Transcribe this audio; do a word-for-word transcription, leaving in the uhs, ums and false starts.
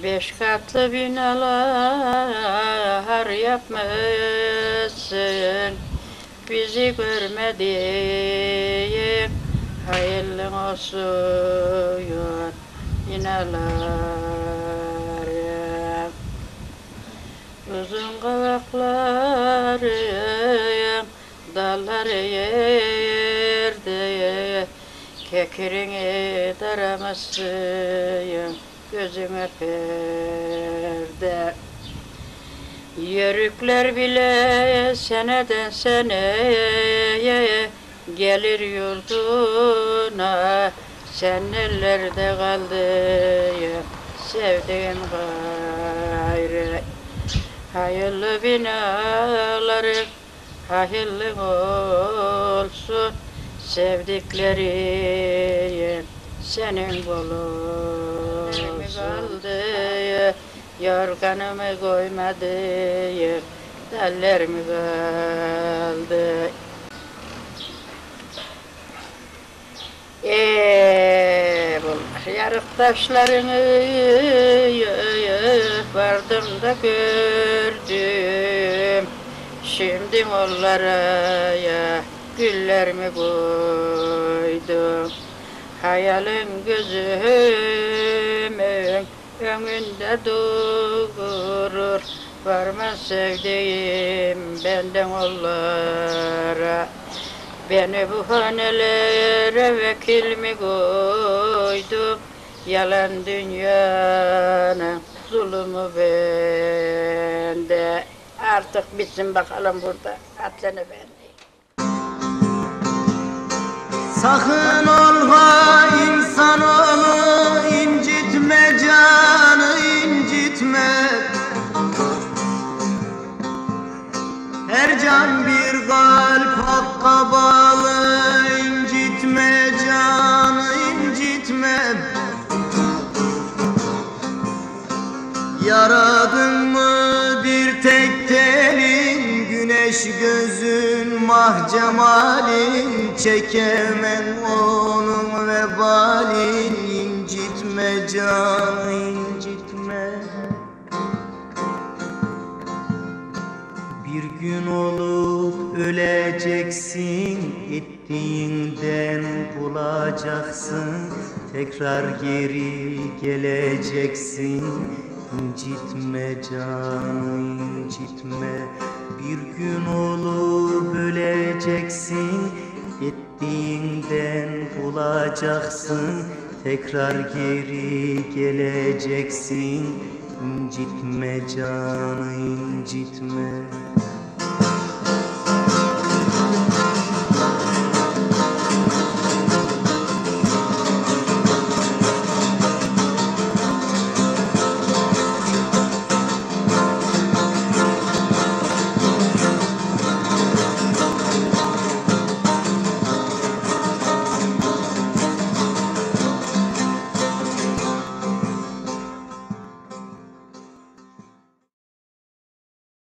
Beş katlı binalar yapmışsın, bizi görmediğin hayırlı olsun binalar. Uzun kavakların dalları yerde, kekirini daramışsın gözüme perde. Yörükler bile seneden seneye gelir yurduna, sen ellerde kaldı sevdiğim gayrı. Hayırlı binaların hayırlı olsun, sevdiklerin senin bulur. Kaldı, yorganımı koymadı, tellerimi kaldı. Eee bunlar yarık taşlarını vardım da gördüm. Şimdi onlara ya güllerimi koydum. Hayalin gözümün önünde durur, varma sevdiğim benden onlara. Beni bu hanelere vekil mi koydu, yalan dünyanın zulümü bende. Artık bitsin bakalım burada, Atlanı bende. Sakın olma insanoğlu, incitme canı incitme. Her can bir kalp hakka bağlı, incitme canı incitme. Yaradın mı bir tek telin, güneş gözün mah cemalin, çekemem onun vebalin, incitme canı incitme. Bir gün olup öleceksin, ettiğinden bulacaksın, tekrar geri geleceksin, incitme canı incitme. Bir gün olup öleceksin, ettiğinden bulacaksın, tekrar geri geleceksin, incitme canı incitme.